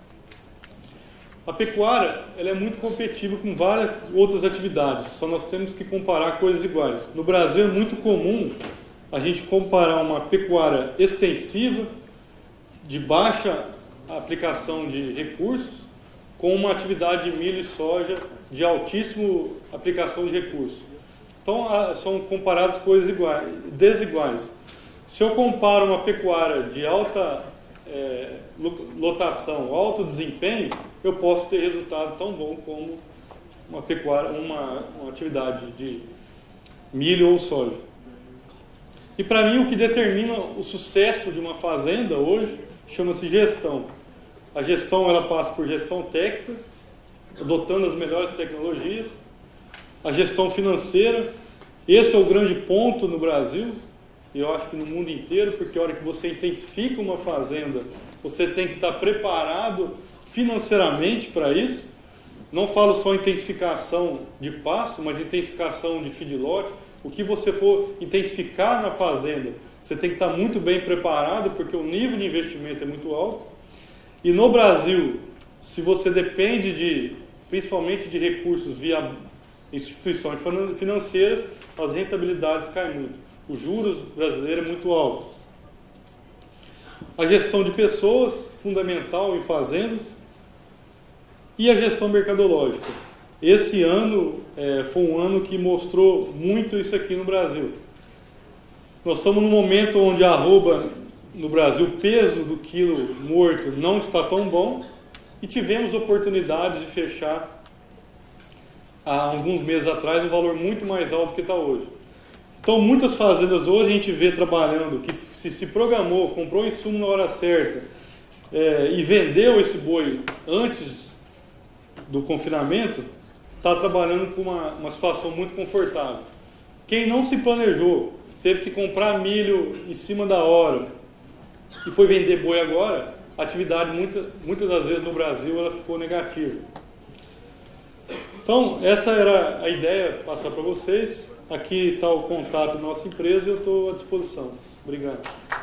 A pecuária ela é muito competitiva com várias outras atividades, só nós temos que comparar coisas iguais. No Brasil é muito comum a gente comparar uma pecuária extensiva, de baixa aplicação de recursos, com uma atividade de milho e soja de altíssima aplicação de recursos. Então, são comparadas coisas iguais, desiguais. Se eu comparo uma pecuária de alta é, lotação, alto desempenho, eu posso ter resultado tão bom como uma pecuária, uma, uma atividade de milho ou soja. E para mim o que determina o sucesso de uma fazenda hoje chama-se gestão. A gestão ela passa por gestão técnica, adotando as melhores tecnologias, A gestão financeira, esse é o grande ponto no Brasil, e eu acho que no mundo inteiro, porque a hora que você intensifica uma fazenda, você tem que estar preparado financeiramente para isso. Não falo só intensificação de pasto, mas intensificação de feedlot. O que você for intensificar na fazenda, você tem que estar muito bem preparado, porque o nível de investimento é muito alto. E no Brasil, se você depende de, principalmente de recursos via instituições financeiras, as rentabilidades caem muito. Os juros brasileiros é muito alto. A gestão de pessoas, fundamental em fazendas. E a gestão mercadológica. Esse ano é, foi um ano que mostrou muito isso aqui no Brasil. Nós estamos num momento onde a arroba no Brasil, o peso do quilo morto não está tão bom, e tivemos oportunidade de fechar há alguns meses atrás um valor muito mais alto do que está hoje. Então, muitas fazendas hoje a gente vê trabalhando, que se, se programou, comprou o insumo na hora certa é, e vendeu esse boi antes do confinamento, está trabalhando com uma, uma situação muito confortável. Quem não se planejou, teve que comprar milho em cima da hora e foi vender boi agora, a atividade muita, muitas das vezes no Brasil ela ficou negativa. Então, essa era a ideia, passar para vocês. Aqui está o contato da nossa empresa e eu estou à disposição. Obrigado.